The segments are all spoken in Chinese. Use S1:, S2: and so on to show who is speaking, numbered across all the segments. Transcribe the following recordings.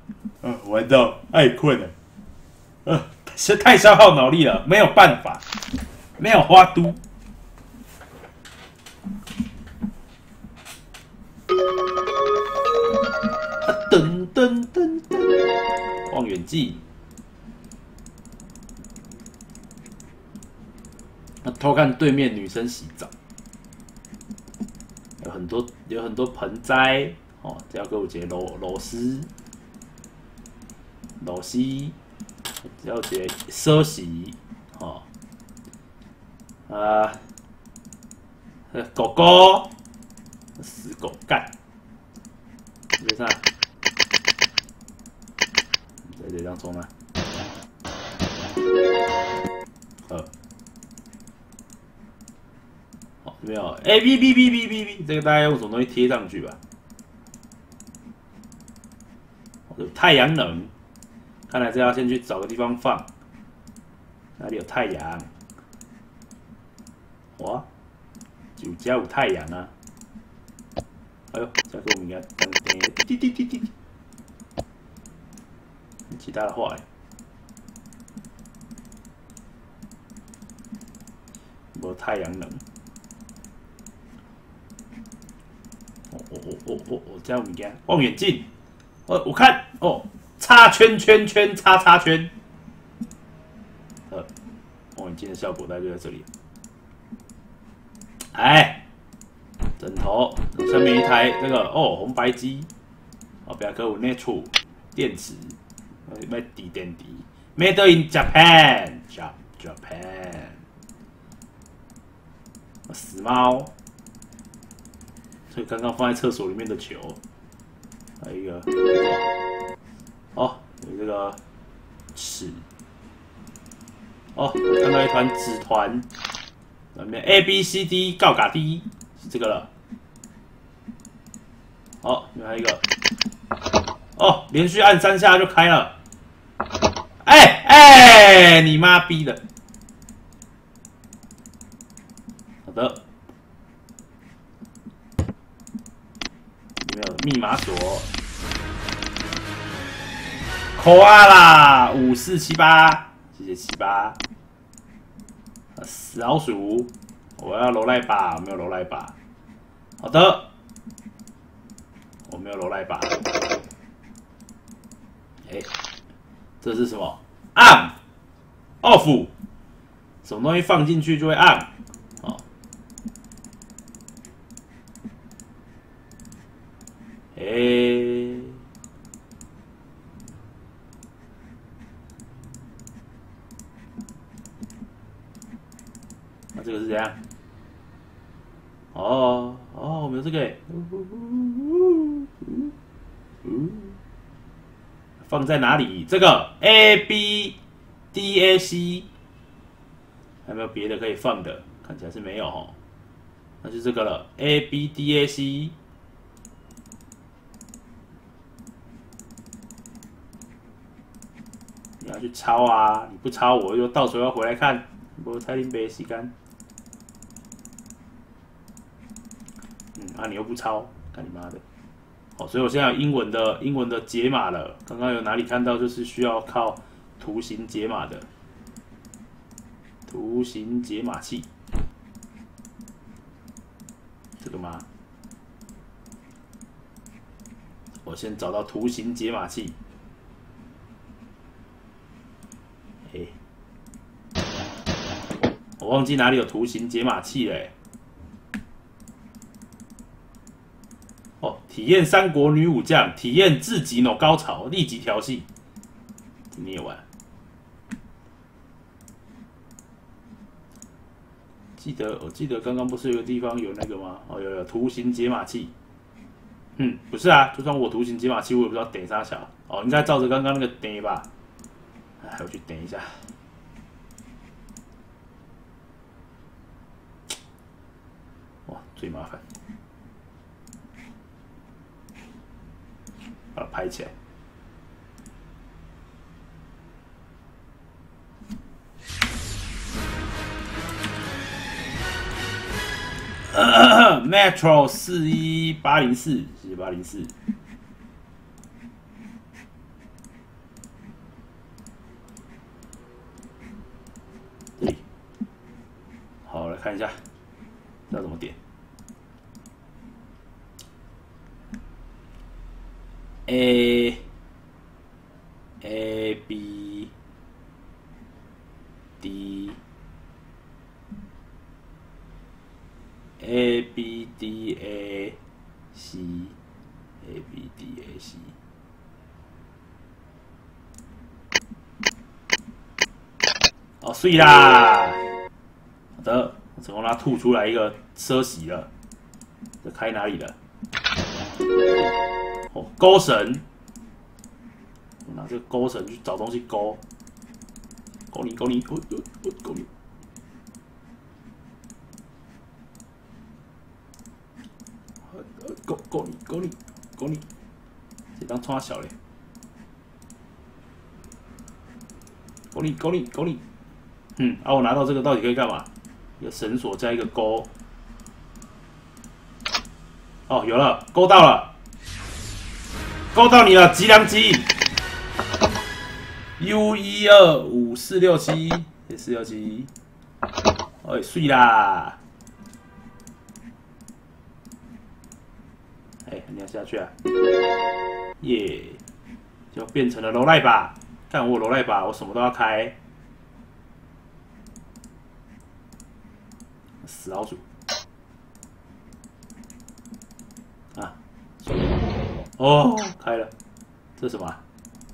S1: 玩到爱困了，是太消耗脑力了，没有办法，没有花都。噔噔噔噔，望远镜。偷看对面女生洗澡，有很多盆栽哦，这要给我一个螺丝，这要一个梳洗哦，狗狗，死狗干，这啥？这张中了，没有 A B B B B B B， 这个大概用什么东西贴上去吧？有太阳能，看来这要先去找个地方放。哪里有太阳？哇，酒家有太阳啊！哎呦，这个我们应该等等，滴滴滴滴。其他的话，没太阳能。我这样物件，望远镜，我看哦，叉圈圈圈叉叉圈，望远镜的效果大概就在这里。哎，枕头下面一台这个红白机，不要给我内处电池，买底电池 ，Made in Japan， 死猫。所以刚刚放在厕所里面的球，还有一个，有这个尺，看到一团纸团，里面 A B C D 告嘎 D 是这个了，还有一个，连续按3下就开了，你妈逼的，好的。密码锁，扣啊啦，5478，谢谢78。死老鼠，我要罗赖把，没有罗赖把。好的，我没有罗赖把。这是什么 ？on，off， 什么东西放进去就会 on。那这个是怎样？我们有这个，放在哪里？这个 A B D A C， 还有没有别的可以放的？看起来是没有哦，那就这个了 ，A B D A C。你要去抄啊！你不抄，我又到时候要回来看，我才林北时间。你又不抄，干你妈的！所以我现在有英文的解码了。刚刚有哪里看到就是需要靠图形解码的图形解码器，这个吗？我先找到图形解码器。我忘记哪里有图形解码器了。体验三国女武将，体验自己no高潮，立即调戏。你也玩？我记得刚刚不是有个地方有那个吗？有图形解码器。不是啊，就算我图形解码器，我也不知道点啥小。应该照着刚刚那个点吧。我去点一下。哇，最麻烦。把它拍起来。Metro 41804，谢谢804。 看一下，要怎么点 ？A B D A B D A C A B D A C。哦，碎啦！好的，成功让它吐出来一个奢息了。这开哪里了？哦，钩绳。拿这个钩绳去找东西勾。勾你，勾你，勾你。勾你。这当冲小嘞。勾你。我拿到这个到底可以干嘛？一个绳索加一个钩。哦，有了，勾到了，勾到你了，吉良吉。U125467467，这467，哎，碎啦！哎，你要下去啊？耶，就变成了楼赖把。看我楼赖把，我什么都要开。死老鼠！啊，哦，开了，这是什么啊？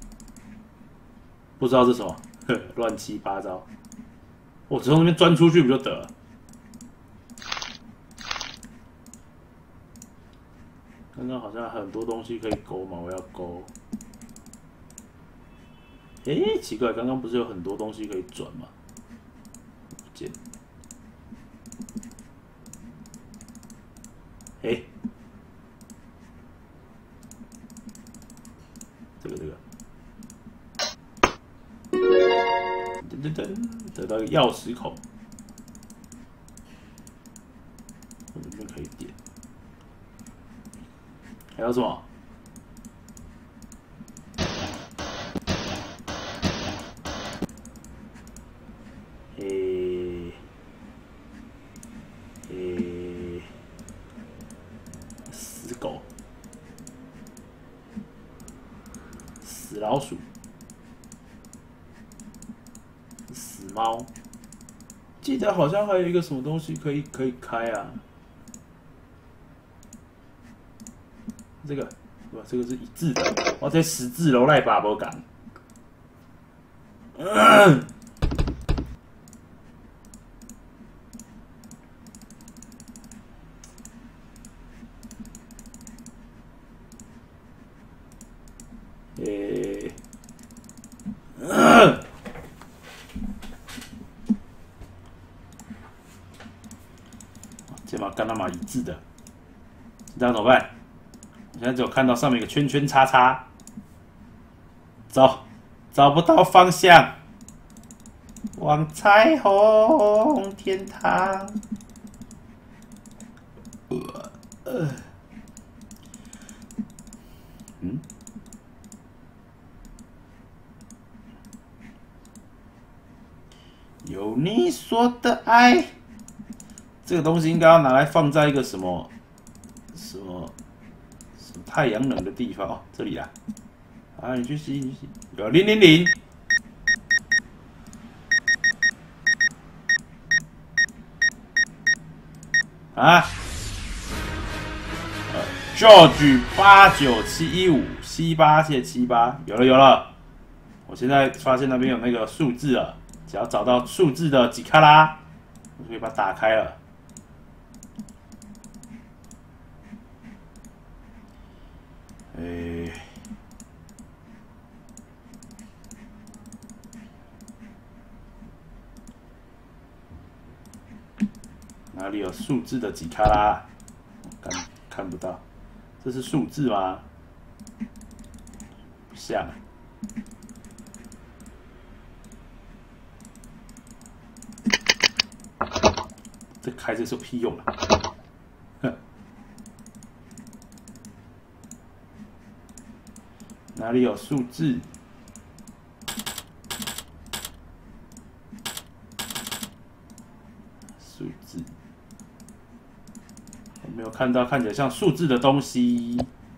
S1: 不知道这是什么，乱七八糟。我只从那边钻出去不就得了？刚刚好像很多东西可以勾嘛，我要勾。哎，奇怪，刚刚不是有很多东西可以转吗？不见。哎，这个，得到一个钥匙孔，这边可以点。还有什么？死狗，死老鼠，死猫。记得好像还有一个什么东西可以开啊？这个，这个是一致的，我这十字楼来把无讲。这把干他妈一致的，这样怎么办？我现在只有看到上面有个圈圈叉叉，找不到方向，往彩虹天堂。有你说的爱，这个东西应该要拿来放在一个什么太阳能的地方哦，这里啊，啊，你去吸，有000，啊，George 89715C8谢78，有了，我现在发现那边有那个数字了。只要找到数字的几卡拉，我就可以把它打开了。哪里有数字的几卡拉？看不到，这是数字吗？不像。这开这是有屁用啊！哼，哪里有数字？数字。 看到看起来像数字的东西？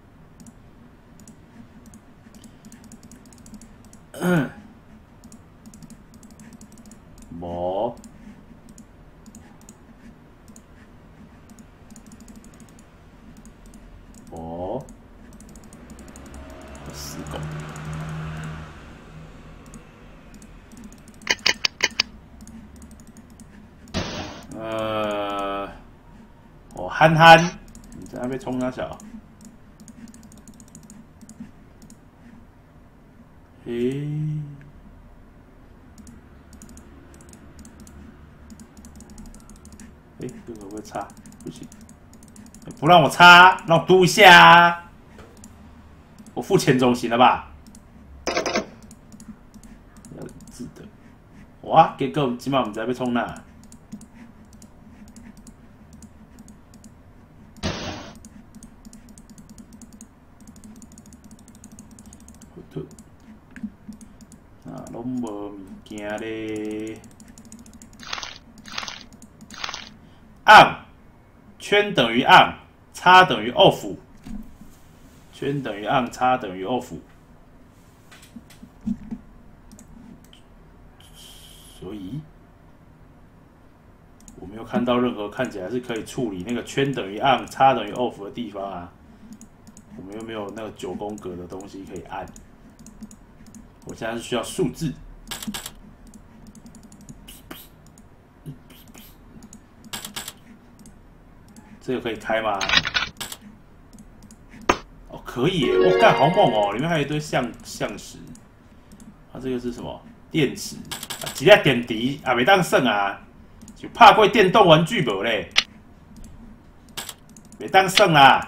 S1: 无。无。死狗。憨憨，你在那边冲他小？诶，这个会不会插？不行，不让我插，让我嘟一下啊！我付钱总行了吧？要记得，哇，结果起码唔知要冲哪。拢无物件咧。on 圈等于 on， 叉等于 off， 圈等于 on， 叉等于 off。所以我没有看到任何看起来是可以处理那个圈等于 on， 叉等于 off 的地方啊。我们又没有那个9宫格的东西可以按。我现在是需要数字。这个可以开吗？哦，可以耶！我干，好猛哦！里面还有一堆象石。啊，这个是什么？电池。啊，几粒电池啊，没当剩啊！就怕过电动玩具无嘞，没当剩啦。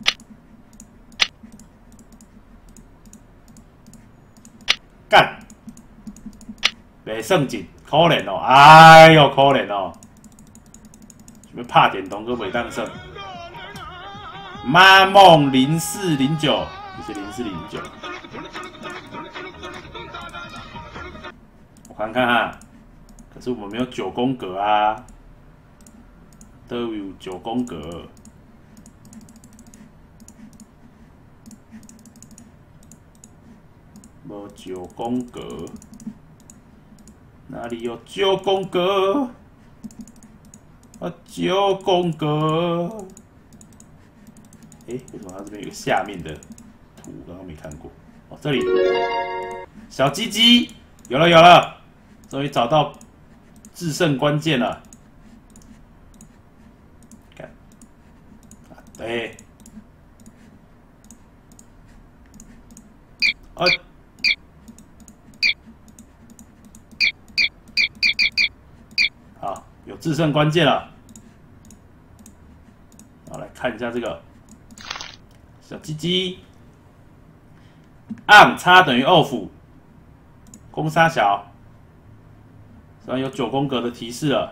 S1: 干，袂算一，可怜哦！哎呦，可怜哦！要拍电动，佮袂当算。妈梦0409，不是0409。我看看啊，可是我们没有9宫格啊，都有9宫格。无9宫格，哪里有9宫格？啊，9宫格。为什么它这边有个下面的图？刚刚没看过。哦，这里小鸡鸡有了，终于找到制胜关键了。看，啊，对，好，有制胜关键了。好，来看一下这个小鸡鸡 ，on 叉等于 off， 公杀小，虽然有9宫格的提示了。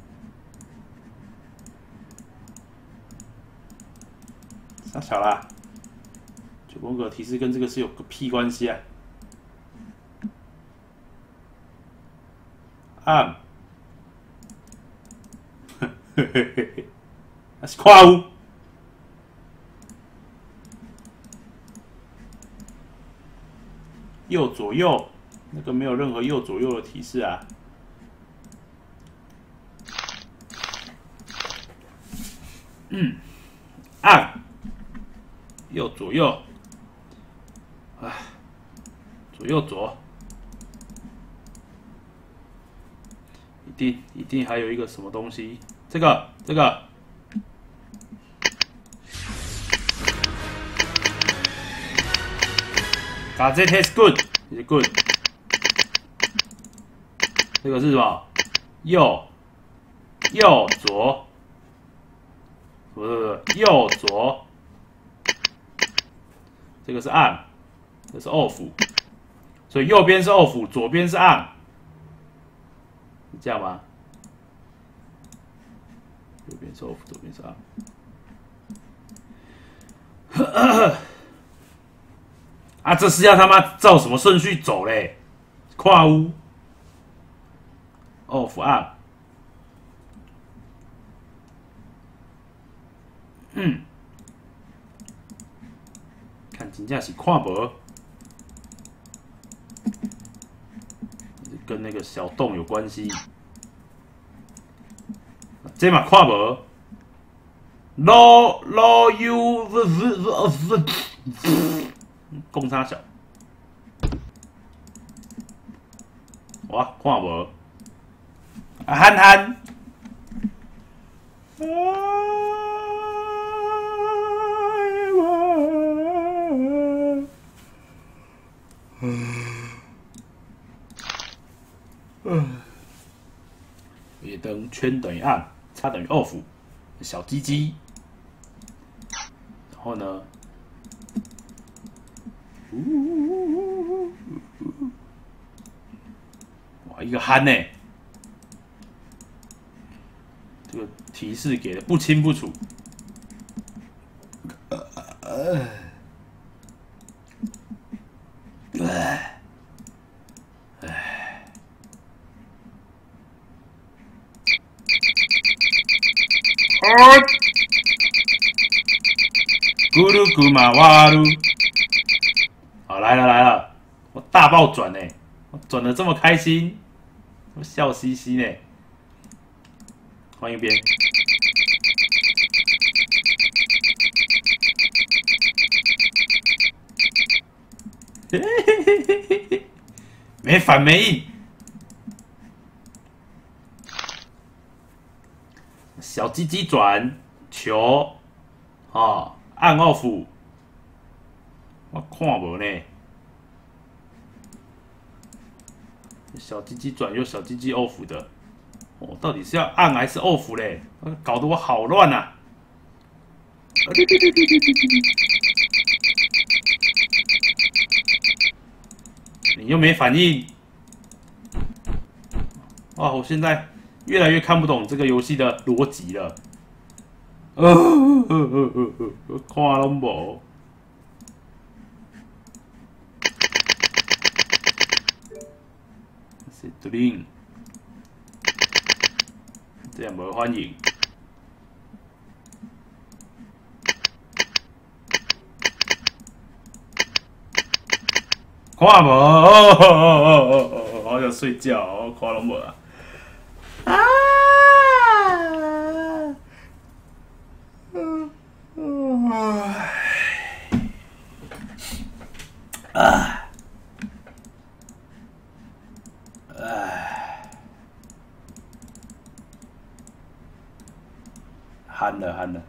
S1: 杀小啦，9宫格提示跟这个是有个屁关系啊 ？on 那是跨屋。右左右，那个没有任何右左右的提示啊。按右左右，啊，左右左，一定还有一个什么东西，这个。啊，这 taste good， 也 good。这个是什么？右左，不是右左。这个是 on， 这是 off， 所以右边是 off， 左边是 on， 是这样吗？右边是 off， 左边是 on。啊，这是要他妈照什么顺序走嘞？跨屋 ，off on， 看真正是看无，跟那个小洞有关系。这嘛看无。老 U 公差小，哇，看无。啊，憨憨。夜灯圈等于暗，叉等于 off， 小鸡鸡。然后呢？哇，一个憨呢、这个提示给的不清不楚。咕噜咕嘛哇噜，好来了来了，我大爆转呢、我转的这么开心，我笑嘻嘻呢、换一边。没反没应，小鸡鸡转球，哦，按 off， 我看无呢。小鸡鸡转又小鸡鸡 off 的，哦，到底是要按还是 off 嘞？搞得我好乱啊！你又没反应，哇！我现在越来越看不懂这个游戏的逻辑了。看拢无。是 Dream， 这样无反应。看无，好想睡觉，我看拢无啊！憨了憨了。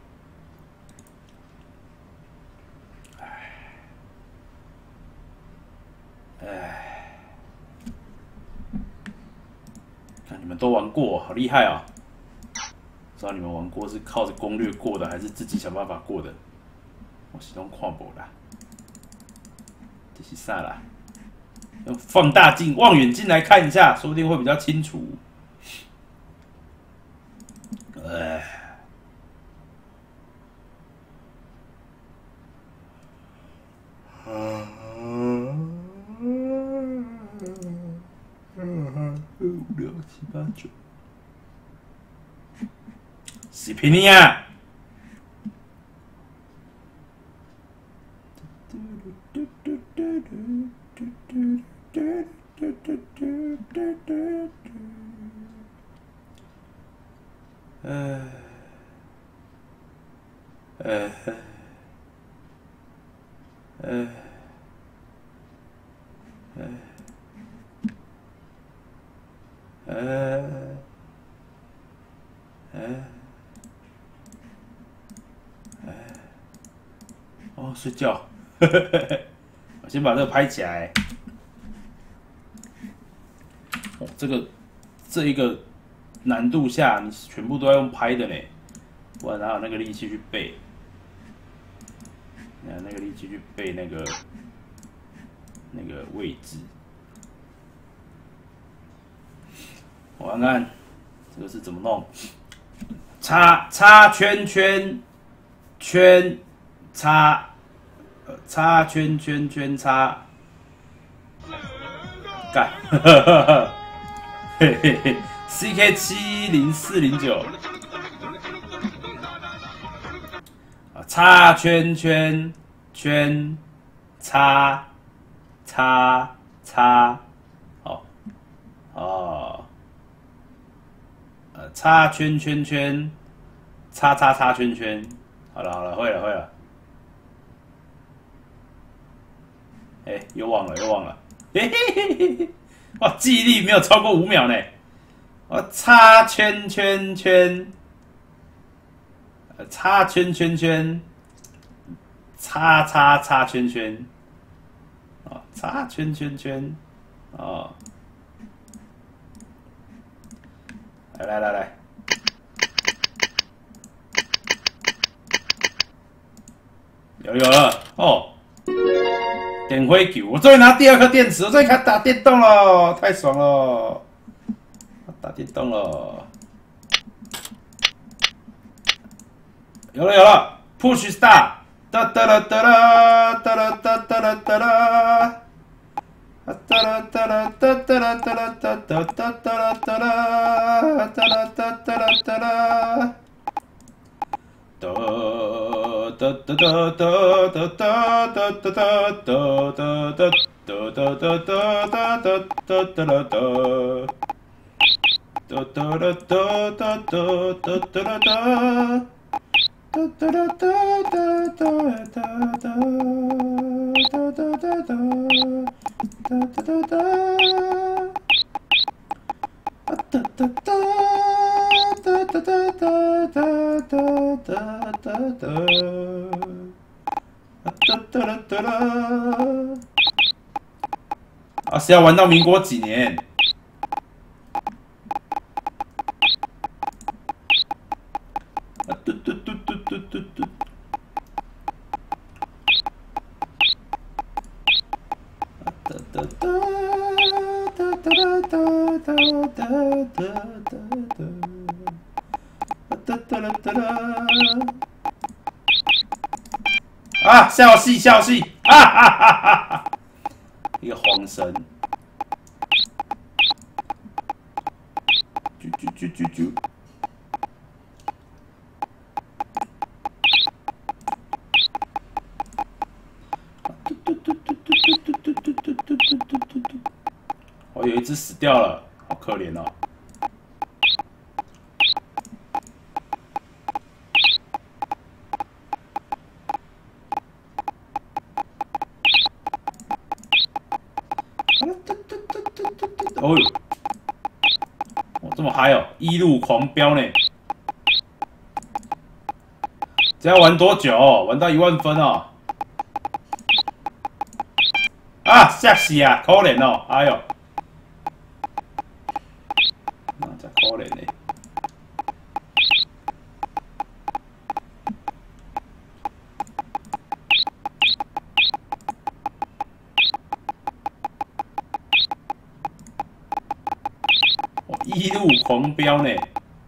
S1: 看你们都玩过，好厉害啊！不知道你们玩过是靠着攻略过的，还是自己想办法过的？我始终看不啦，这是啥啦？用放大镜、望远镜来看一下，说不定会比较清楚。5、6、7、8、9，死皮尼亚！哦，睡觉。我先把这个拍起来。哦，这一个难度下，你全部都要用拍的嘞，不然哪有那个力气去背？那个力气去背那个位置。我看看这个是怎么弄，叉圈圈圈叉，叉圈圈圈叉，干，嘿嘿嘿 ，CK70409， 叉圈圈圈叉叉叉，哦哦，叉圈圈圈叉叉叉圈圈，好了好了，会了会了。哎，又忘了又忘了，嘿嘿嘿嘿嘿，哇，记忆力没有超过5秒呢。叉圈圈圈，叉圈圈圈，叉叉叉圈圈，哦，叉圈圈圈，哦，来来来来，有了哦，点灰球，我终于拿第2颗电池，我终于开始打电动了，太爽了，打电动了，有了有了 ，Push Star， 哒哒啦哒啦哒啦哒哒啦哒啦。哒啦哒啦哒哒啦哒啦哒哒哒哒啦哒啦哒啦哒哒啦哒啦。哒哒哒哒哒哒哒哒哒哒哒哒哒哒哒哒哒哒哒啦哒。哒哒啦哒哒哒哒哒啦哒。哒哒啦哒哒哒哒哒哒哒哒哒。哒哒哒哒，啊哒哒哒，哒哒哒哒哒哒哒哒哒，啊哒哒啦哒啦，啊是要玩到民国几年？啊嘟嘟嘟嘟嘟嘟嘟。哒哒哒哒哒哒哒哒哒哒哒哒哒啦！啊，笑戏笑戏，哈哈哈哈哈！一个晃神，啾啾啾啾啾。哦，有一只死掉了，好可怜哦。哦呦，哦这么嗨哦，一路狂飙呢！这要玩多久？玩到10000分哦！啊，吓死啊，可怜哦！哎呦，那真可怜呢。一路狂飙呢！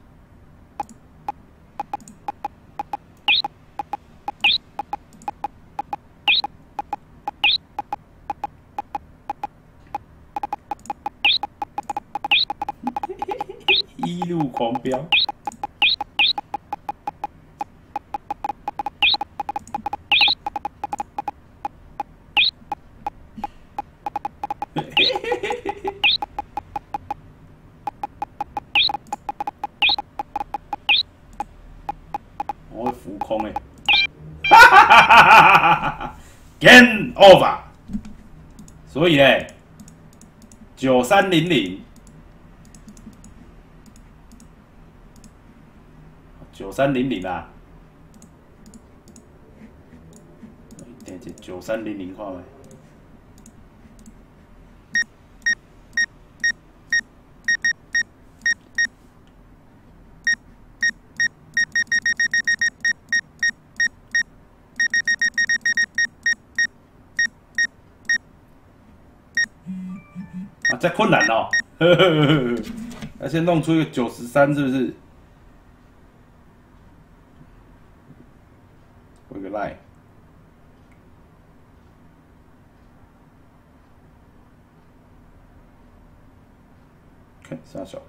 S1: 一路狂飙。我会浮空哎！哈哈哈哈哈哈 ！Game over。所以嘞，9300，9300啊！点击9300看没？啊，这困难哦！呵呵呵呵，要先弄出一个93，是不是？回个 line。看傻小。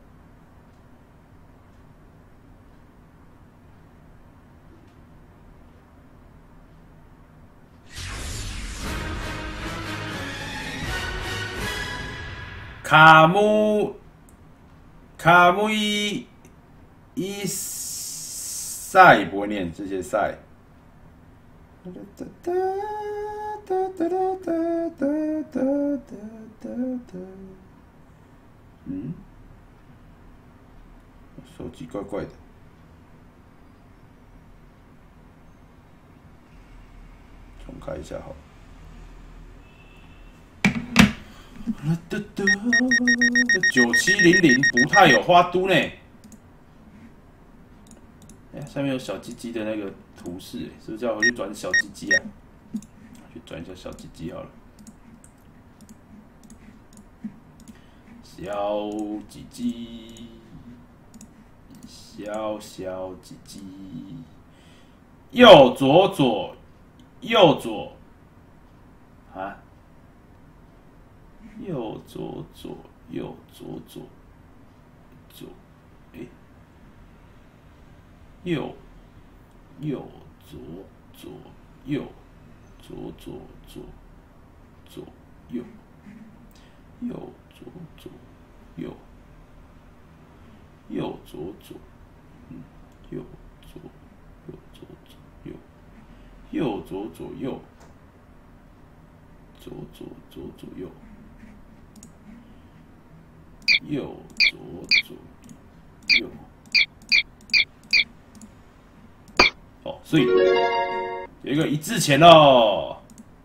S1: 卡姆伊塞不会念，这些塞。嗯，手机怪怪的。重开一下好了。9700不太有花都呢。哎，下面有小鸡鸡的那个图示，是不是要回去转小鸡鸡啊？去转一下小鸡鸡好了。小鸡鸡，小鸡鸡，右左，啊，右左，哎，右左，右，左，右，右，左，右，左，右，左，右，右，左，右。哦，所以有一个一字钱喽。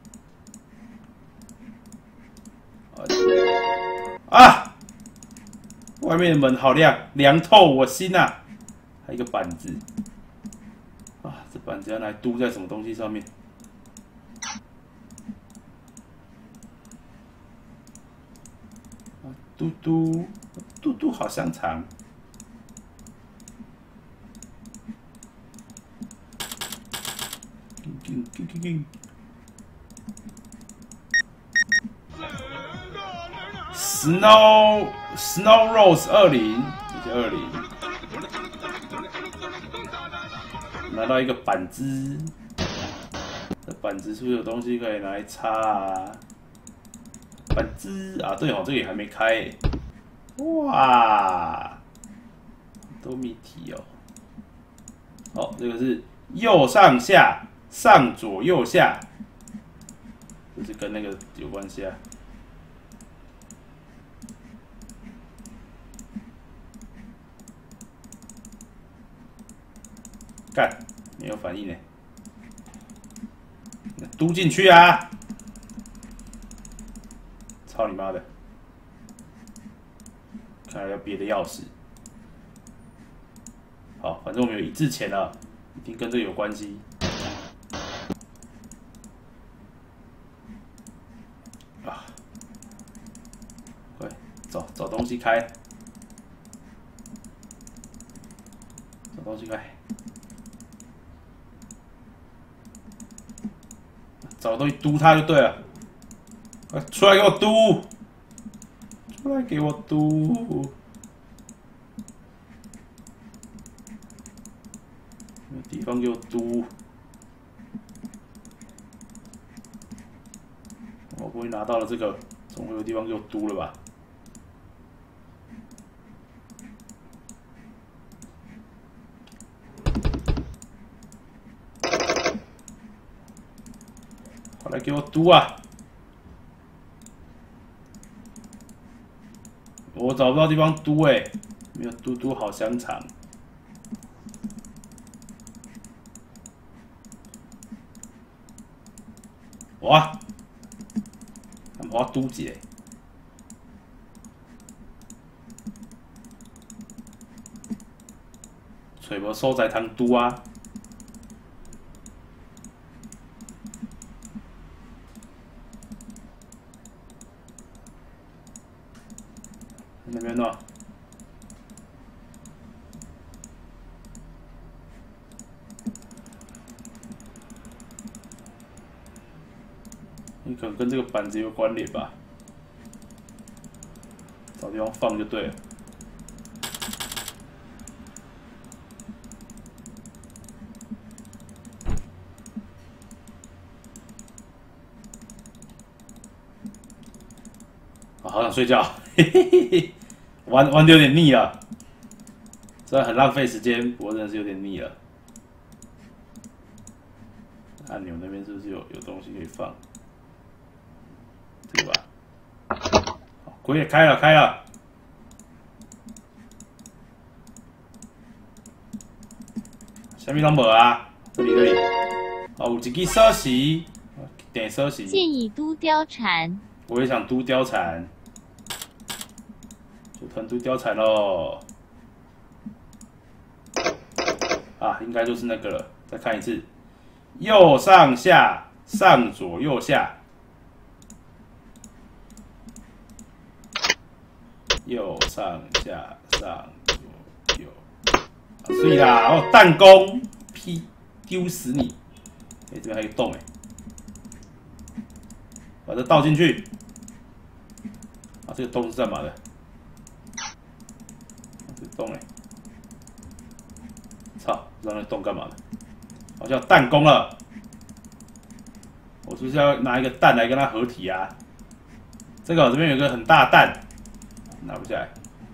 S1: 啊！外面的门好亮，凉透我心呐、啊！还有一个板子。啊，这板子要拿来嘟在什么东西上面？啊，嘟嘟好香肠。Snow Rose 20，这是20。拿到一个板子，这板子是不是有东西可以拿来插啊？板子啊，对哦，这个也还没开耶。哇，都谜题哦。哦，这个是右上下，上左右下，这是跟那个有关系啊。干，没有反应呢。嘟进去啊！操你妈的！看来要别的钥匙。好，反正我们有一字钱了，一定跟这有关系。啊，快找东西开，找东西开。找东西嘟它就对了，快出来给我嘟！出来给我嘟！有地方给我嘟！我不会拿到了这个，总会有地方给我嘟了吧？快来给我嘟啊！我找不到地方嘟哎、欸，没有嘟好香肠。哇！我嘟一下，找无所在通嘟啊！那边呢？你可能跟这个板子有关联吧？找地方放就对了。 好想睡觉，嘿嘿嘿嘿，玩的有点腻了，虽然很浪费时间，不过真的是有点腻了。按钮那边是不是有东西可以放？这个吧。鬼也开了。下面拢无啊？这里。哦，有一支锁匙，点锁匙。
S2: 建议都貂蝉。
S1: 我也想都貂蝉，就团都貂蝉喽。啊，应该就是那个了。再看一次，右上下，上左右下，右上下上左右。所以啦，哦，弹弓，劈丢死你！这边还有个洞把这倒进去。啊，这个洞是干嘛的？这个洞操，不知道那洞干嘛的？好像弹弓了。我是不是要拿一个蛋来跟它合体啊？这边有一个很大的蛋，拿不下来。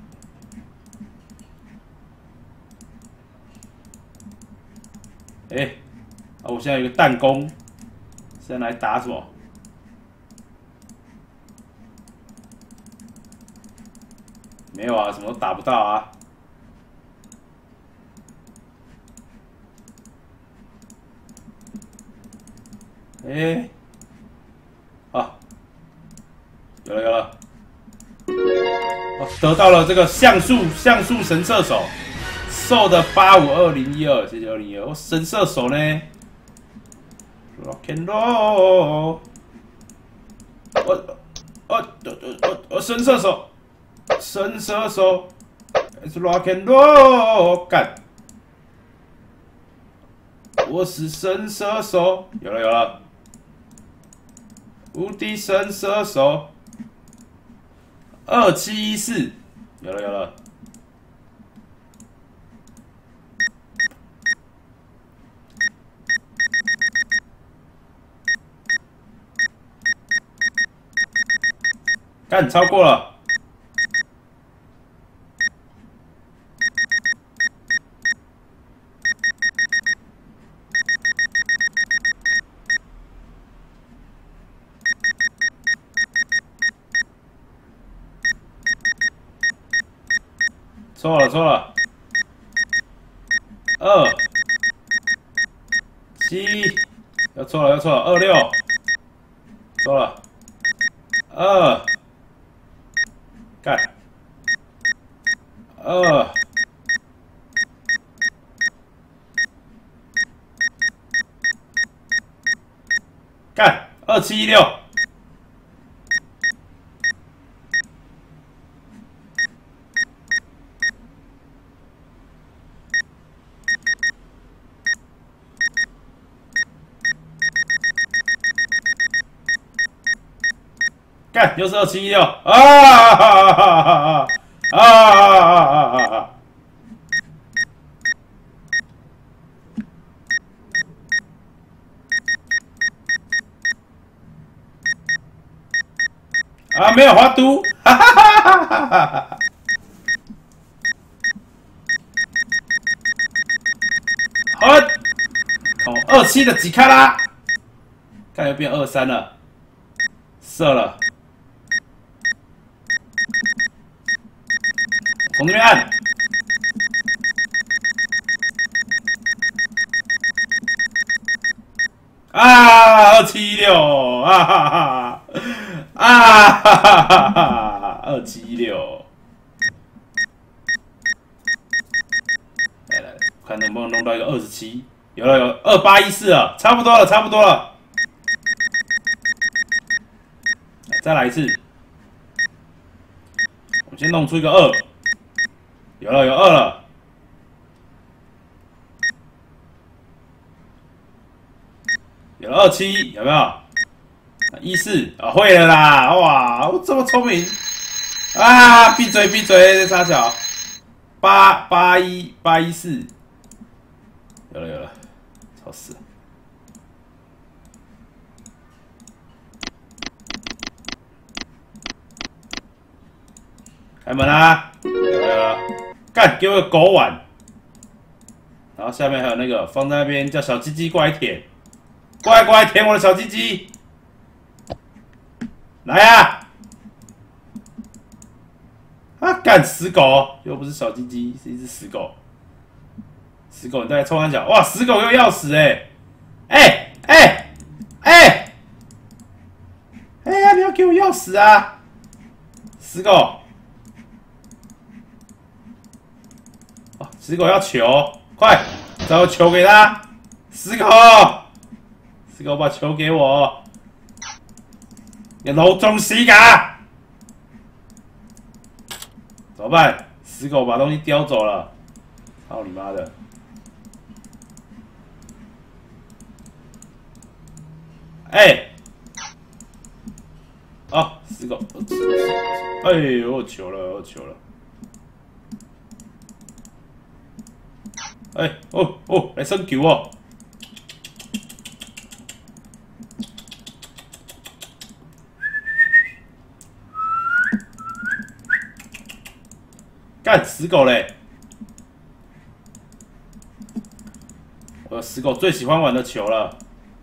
S1: 我现在有一个弹弓，现在来打什么？没有啊，什么都打不到啊。有了，我得到了这个像素神射手，瘦的85202，谢谢202。我神射手呢 ？Rock and roll， 我神射手，It's rock and roll， 干！我是神射手，有了，无敌神射手，2714，有了。干，超过了。错了，27，又错了，26，错了，2，干，2，干，2716。干，又是2716没有滑毒，好，27的几卡拉，看又变23了，射了。从这边按，276，276，来，看能不能弄到一个27，有2814了，差不多了，再来一次，我先弄出一个2。有2了，有27，有没有？14啊，会了啦！哇，我这么聪明啊！闭嘴，傻小！814，有了，吵死了！ 开门啦！干，给我个狗碗。然后下面还有那个放在那边，叫小鸡鸡过来舔，过来舔我的小鸡鸡。来呀！啊，干死狗！又不是小鸡鸡，是一只死狗。死狗，你再来冲三脚！哇，死狗有钥匙哎呀，你要给我钥匙啊！死狗！哦，死狗要球，快找球给他！死狗，把球给我！你老中死噶！怎么办？死狗把东西叼走了！操你妈的！哦，死狗！哎呦，我球了！来升球哦！干死狗嘞！我死狗最喜欢玩的球了。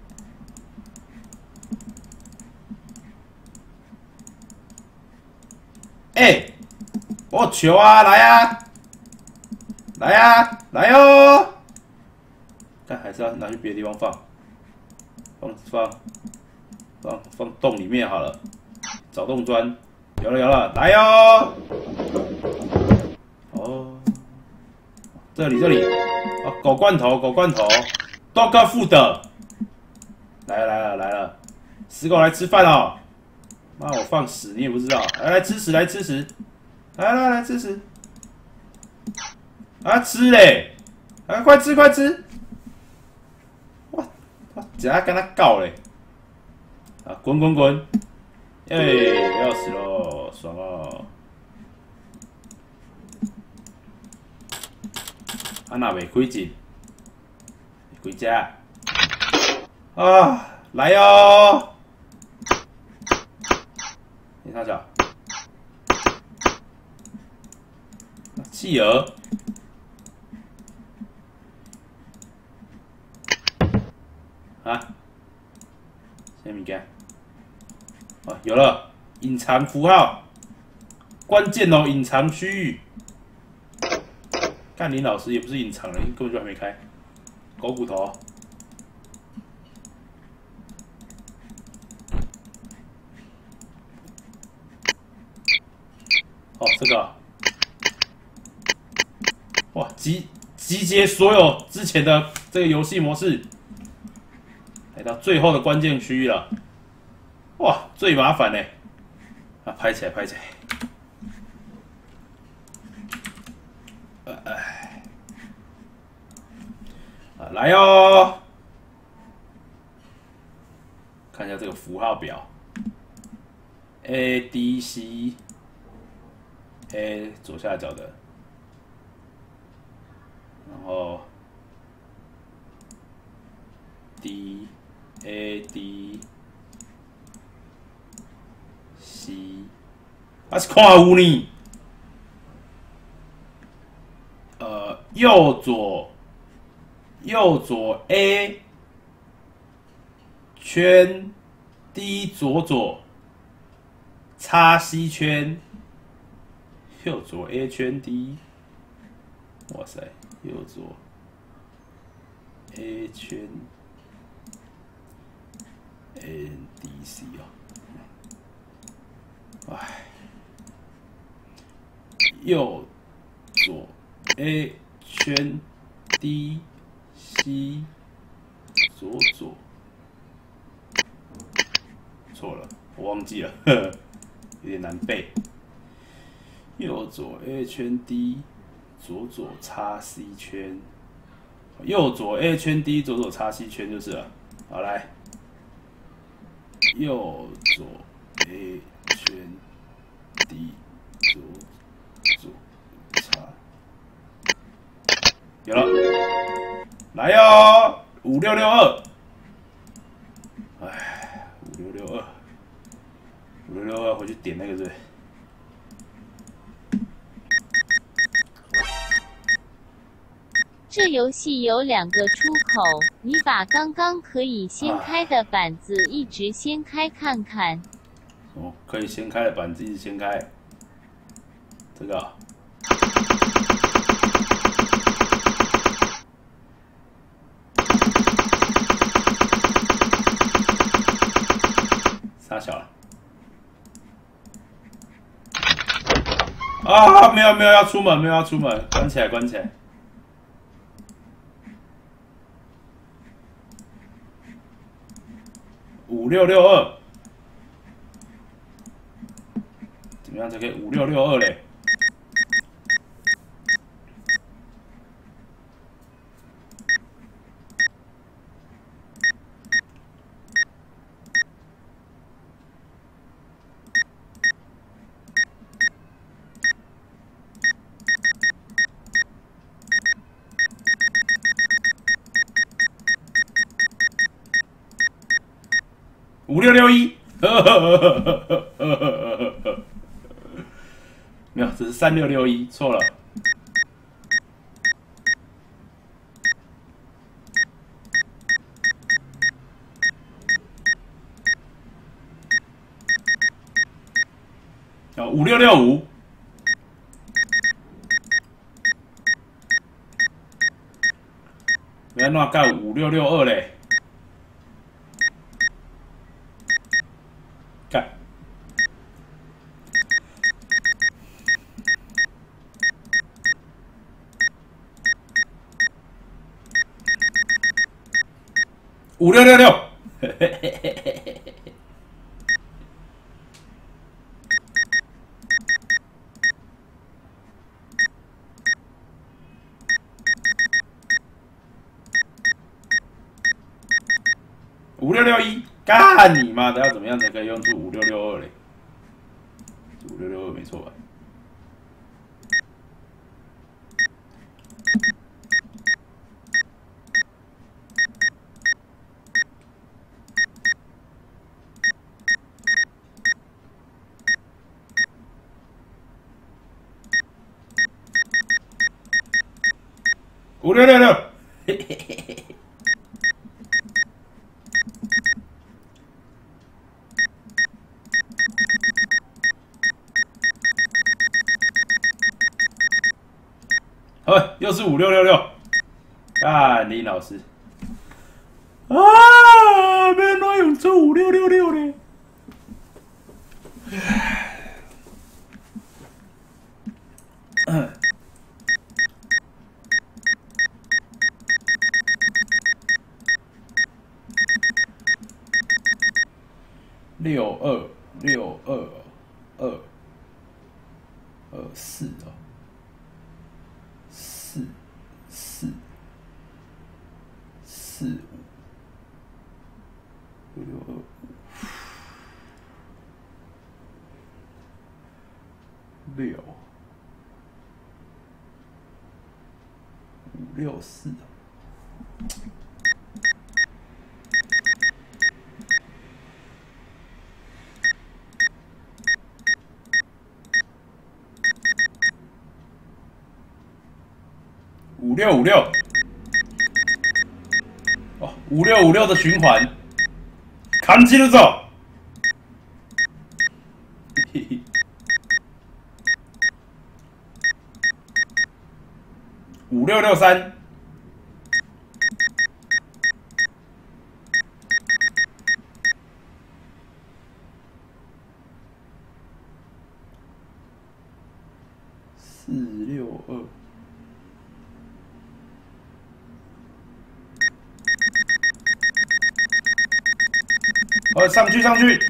S1: 我有球啊，来呀！来哟！但还是要拿去别的地方放洞里面好了。找洞砖，有了，来哟！哦，这里，哦，狗罐头 ，Dog food， 来了，死狗来吃饭哦！妈，我放屎你也不知道，来吃屎，来吃屎！啊，吃嘞！啊，快吃！哇，等下跟他告嘞！啊，滚！要死喽，爽哦！啊，那袂开进，回家啊！来哟！你看下，企鹅。啊，什么物件？哦，有了，隐藏符号，关键哦，隐藏区域。干林老师也不是隐藏了，根本就还没开。狗骨头。哦，这个，哇，集结所有之前的这个游戏模式。来到最后的关键区域了，哇，最麻烦呢！啊，拍起来！来哟！看一下这个符号表 ，A、D、C，A 左下角的，然后 D、A、D、C， 啊是看有呢？右左 A 圈 D 左叉 C 圈，右左 A 圈 D， 哇塞，右左 A 圈 A、D、C 哦，哎，右左 A 圈 D、C 左，错了，我忘记了，呵呵，有点难背。右左 A 圈 D 左叉 C 圈，右左 A 圈 D 左叉 C 圈就是了。好，来，右左 A 圈 D 左叉，有了，来哟，5662，哎，5662，回去点那个是。
S2: 这游戏有2个出口，你把刚刚可以掀开的板子一直掀开看看。
S1: 哦，可以掀开的板子一直掀开。这个、啊。傻小了。啊，没有要出门，没有要出门，关起来，关起来。5662，怎么样才可以5662嘞？5661，没有，这是3661，错了。5665，不要乱盖5662嘞，盖。5666，5661，干你妈的！要怎么样才可以用出5662嘞？5662没错吧？5666，又是5666，干林老师啊！没人乱用出5666嘞。6224哦，65664。5656，哦，5656的循环，扛起了走。5663，462。上去上去！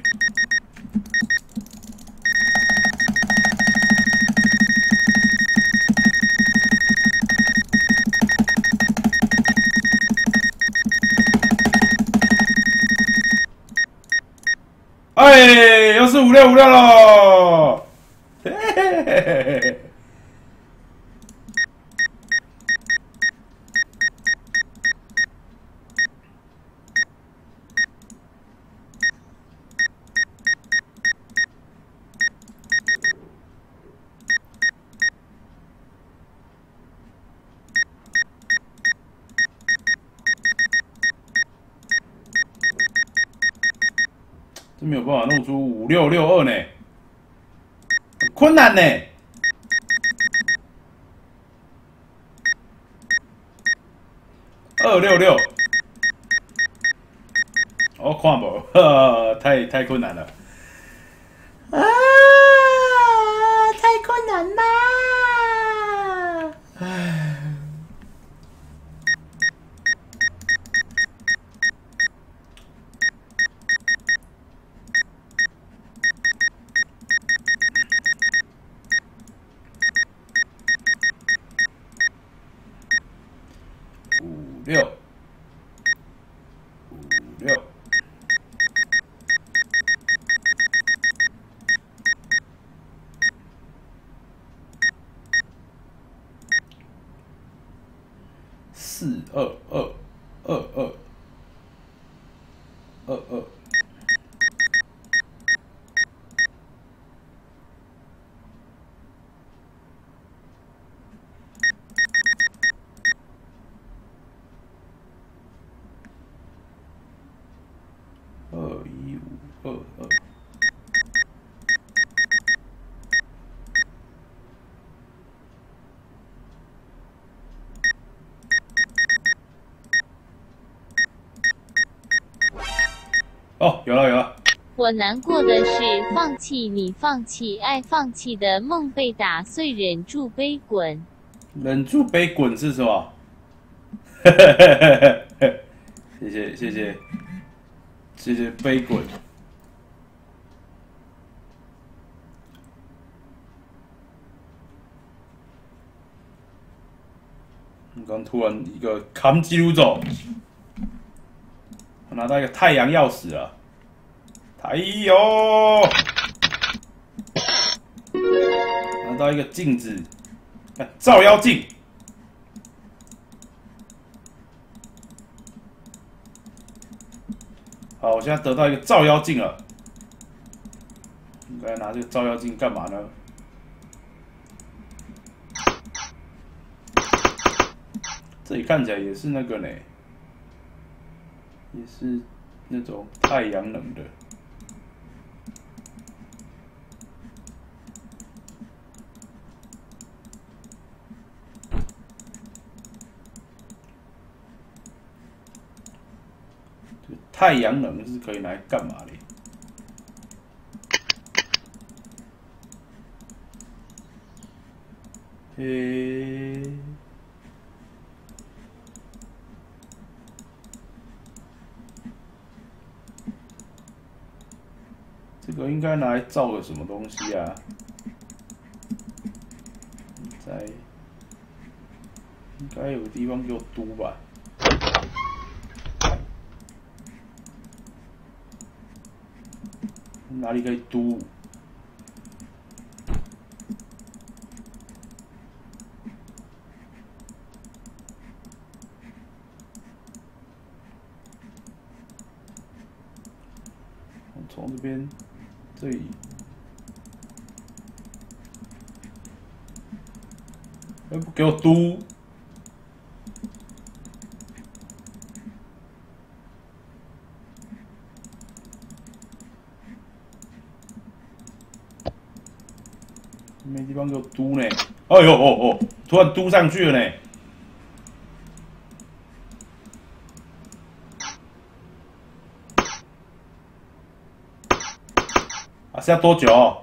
S1: 哎，又是5656喽！嘿嘿嘿嘿嘿。 没有办法弄出5662呢，很困难呢。266，我看不，太困难了。啊，太困难啦！唉。56，56，4222222。21522。哦，有了。
S2: 我难过的是，放弃你，放弃爱，放弃的梦被打碎，忍住悲滚。
S1: 忍住悲滚是什么？谢谢悲滚。刚突然一个扛记录走，我拿到一个太阳钥匙了。哎呦！拿到一个镜子，照妖镜。好，我现在得到一个照妖镜了。应该拿这个照妖镜干嘛呢？这里看起来也是那个呢，也是那种太阳能的。太阳能是可以拿来干嘛的？这个应该拿来照个什么东西啊？应该有个地方给我嘟吧。哪里可以嘟？我从这里，不给我嘟！没地方给我嘟呢！哎呦突然嘟上去了呢！啊，是要多久？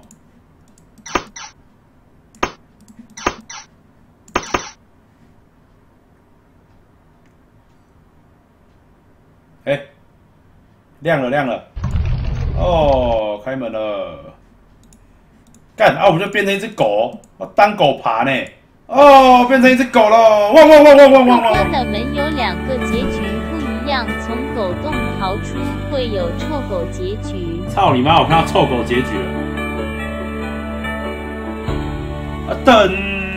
S1: 亮了！哦，开门了！干啊！我就变成一只狗，我当狗爬呢！哦，变成一只狗了！汪！
S2: 家的门有2个结局不一样，从狗洞逃出会有臭狗结局。
S1: 操你妈！我看到臭狗结局了。等，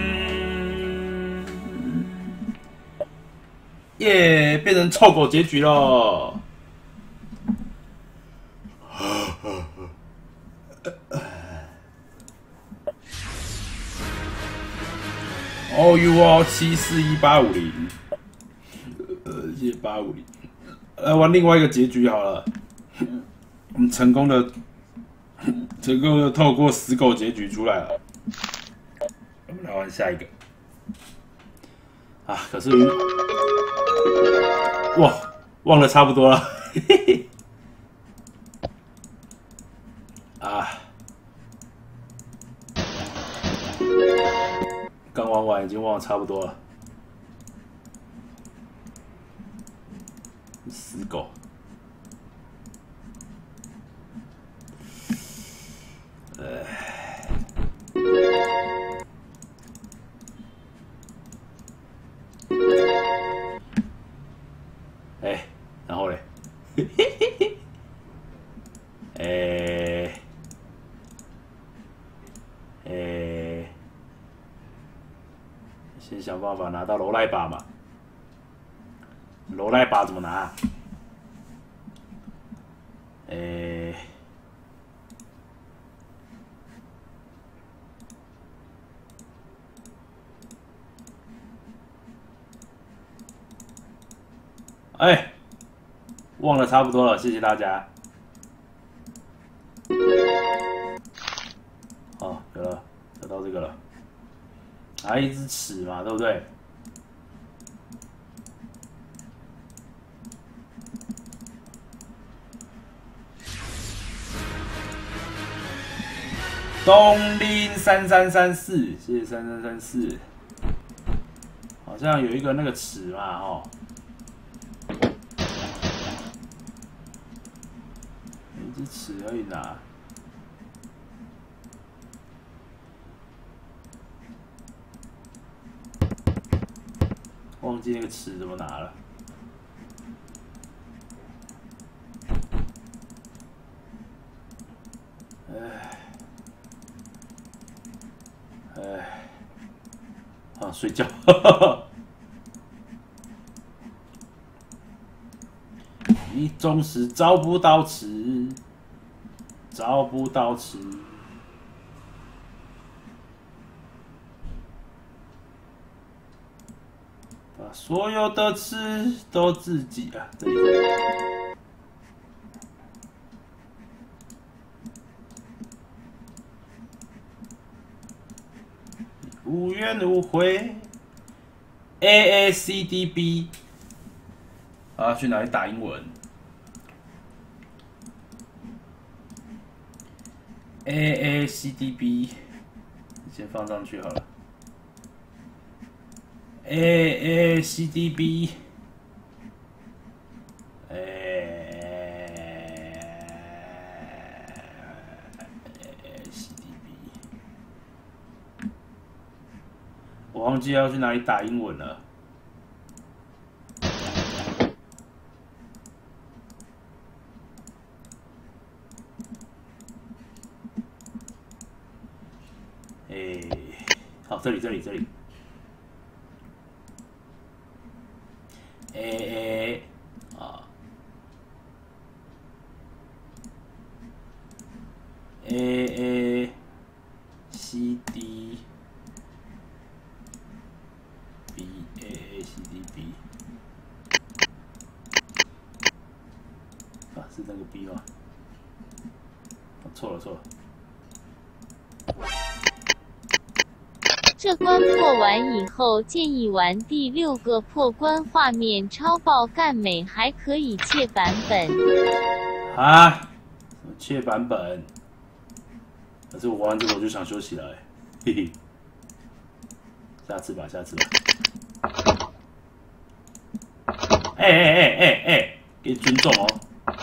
S1: 耶，变成臭狗结局了。哦呦，741850，谢谢850。来玩另外一个结局好了。我们成功的透过死狗结局出来了。我们来玩下一个。啊，可是哇，忘了差不多了。嘿嘿嘿。啊，刚玩完已经忘了差不多了。死狗。然后嘞，先想办法拿到罗赖把嘛。罗赖把怎么拿？忘了差不多了，谢谢大家。好，有了，得到这个了，还有一只尺嘛，对不对？东林3334，谢谢3334。好像有一个那个尺嘛，哦。一只尺可以拿。忘记那个尺怎么拿了。啊，睡觉。你总是找不到尺，找不到尺。把所有的尺都自己啊，这里。无怨无悔 ，AACDB。啊，去哪里打英文 ？AACDB， 先放上去好了。AACDB， 我忘记要去哪里打英文了。好，这里。啊 ，AACDB。啊，是那个 B 吗？错了。
S2: 这关破完以后，建议玩第6个破关，画面超爆干美，还可以切版本。
S1: 啊？切版本？可是我玩完这个我就想休息了，嘿嘿。下次吧。给尊重哦。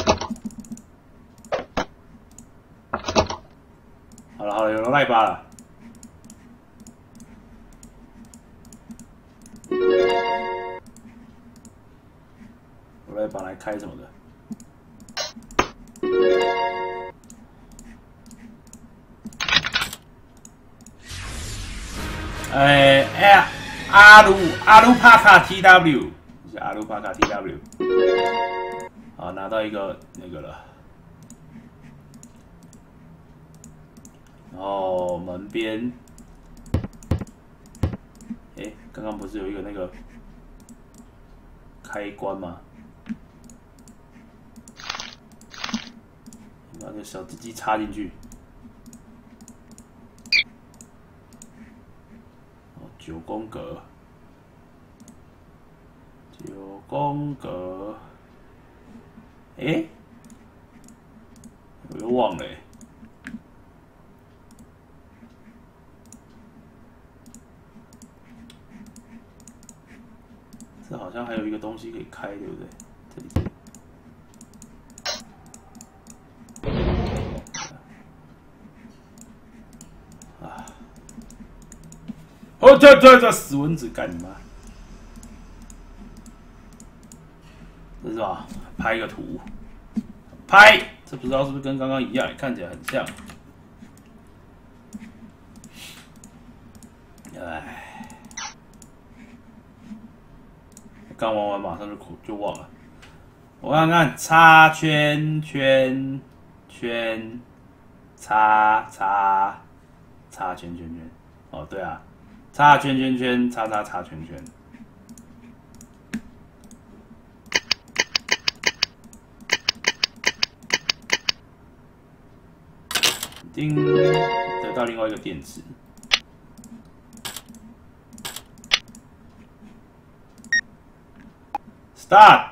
S1: 好了，有了赖巴了。我来把来开什么的。阿鲁帕卡 TW， 是阿鲁帕卡 TW。好，拿到一个那个了。然后门边，刚刚不是有一个那个开关吗？把个小鸡鸡插进去。哦，9宫格，9宫格，我又忘了这好像还有一个东西可以开，对不对？这里。哦，这死蚊子，干你妈！这是什么？拍一个图，拍，这不知道是不是跟刚刚一样，看起来很像。哎，刚玩完马上就忘了。我看看，叉圈圈圈，叉圈圈圈。哦，对啊。叉圈圈圈，叉圈圈。叮，得到另外一个电池。Start。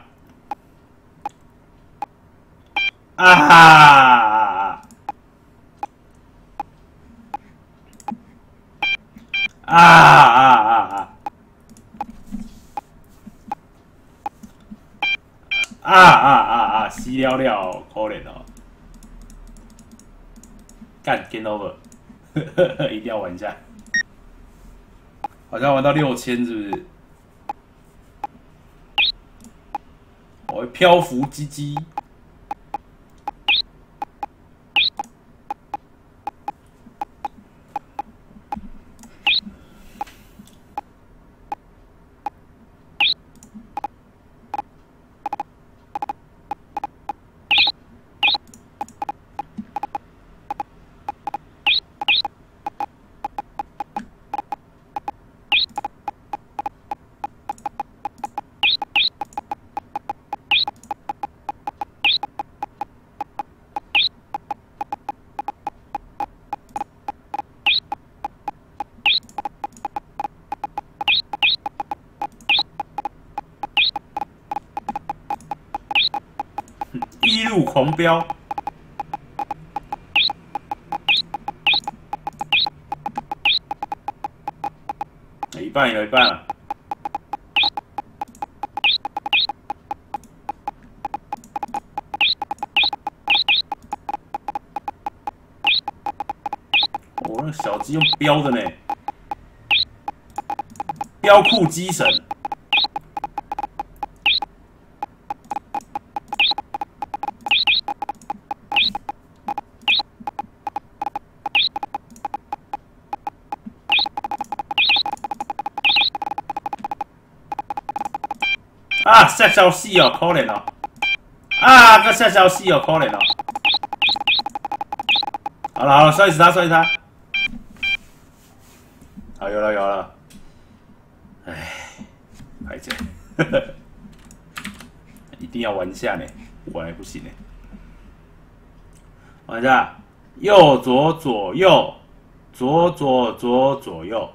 S1: 死了，可怜哦！干 ，Game Over， 一定要玩一下。好像玩到6000，是不是？我会漂浮鸡鸡。一路狂飙，一半有一半了。我那小鸡用飙的呢，飙酷机神。下消息哦，可怜哦！个下消息哦，可怜哦！好了，摔死他，摔死他！好，有了！哎，排解，一定要玩一下呢，玩还不行呢。玩一下，右左左右，左左右。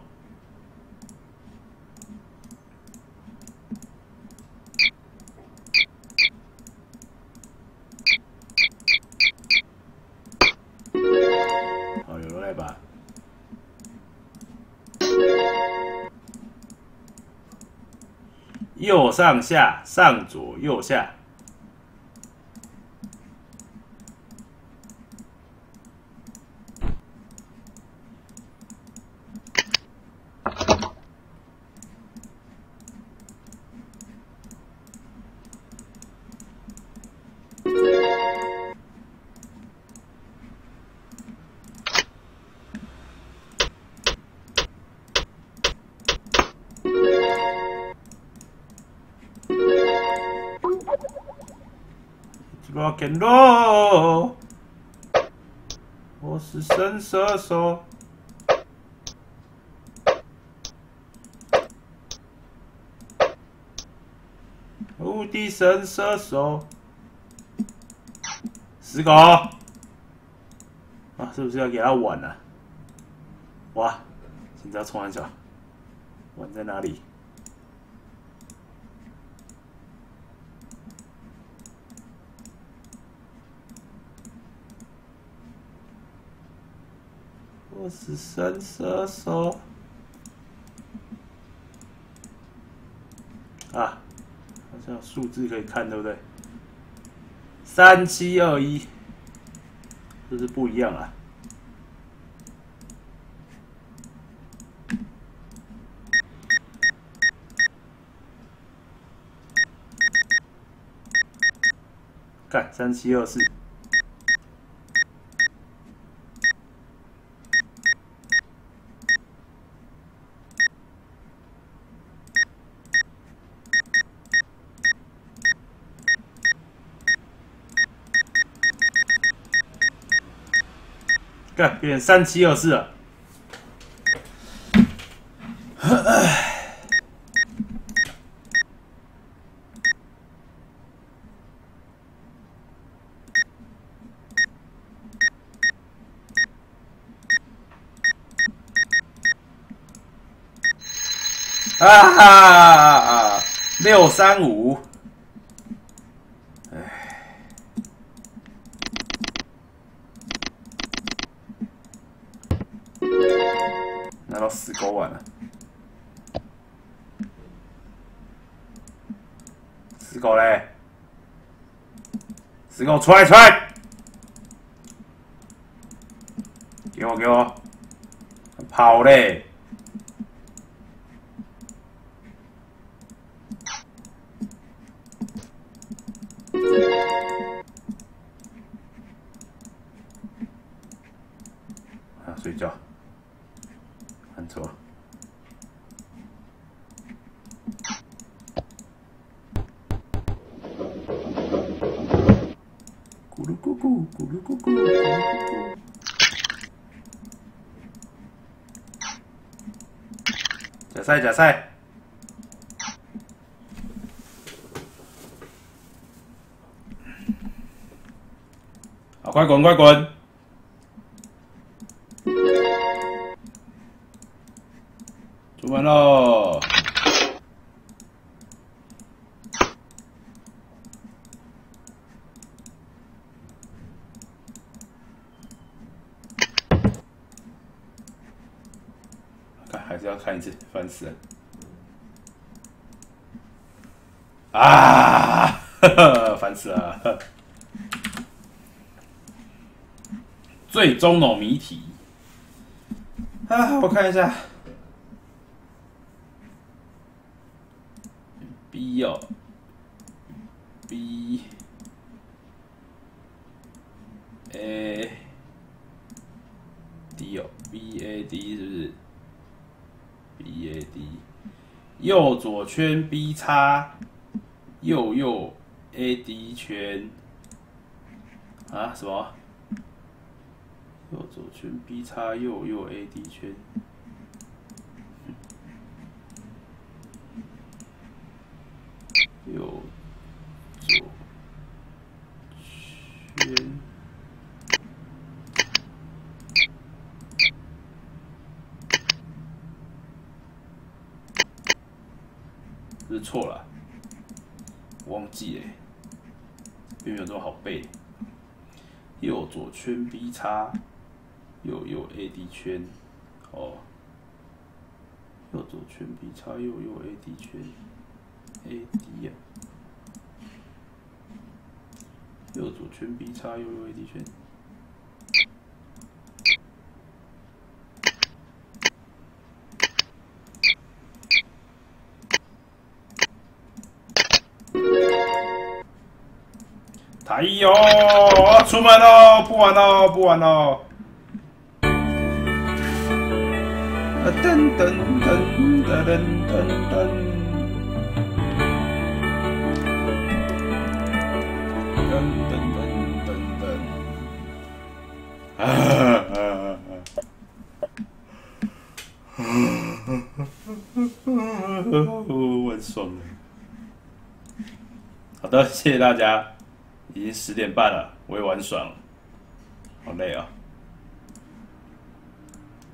S1: 右上下，上左右下。Rock and roll， 我是神射手。无敌神射手，死狗！ 啊，是不是要给他碗啊？哇，现在要冲很小，碗在哪里？23射手啊，好像有数字可以看，对不对？3721，这是不一样啊。看3724。看，变成3724了。啊，635。拿到死狗碗了，死狗嘞！死狗出来出来！给我给我！跑嘞！啊，睡觉。按错。咕噜咕咕，咕噜咕咕，咕噜咕咕。假赛假赛。好，快滚快滚！出门喽！看，还是要看一次，烦死了！啊，烦死了！最终的谜题啊，我看一下。B 哦 ，B A D 哦 ，B A D 是不是 ？B A D 右左圈 B 叉，右 A D 圈啊？什么？右左圈 B 叉，右 A D 圈。右左圈，这是错了，忘记了，并没有这么好背。右左圈 B 叉，右 AD 圈，哦，右左圈 B 叉，右 AD 圈。AD 啊，右左圈 B 叉，右 AD 圈。太哟，出门喽！不玩喽，不玩喽！噔噔噔噔噔噔噔。我很爽的。好的，谢谢大家。已经10点半了，我也玩爽了，好累啊、哦。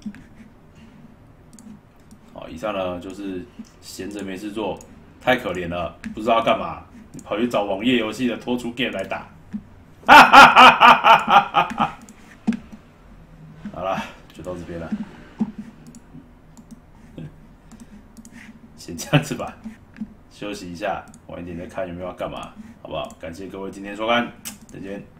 S1: 好，以上呢就是闲着没事做，太可怜了，不知道要干嘛，跑去找网页游戏的拖出 game 来打。好了，就到这边了，先这样子吧，休息一下，晚一点再看有没有要干嘛，好不好？感谢各位今天收看，再见。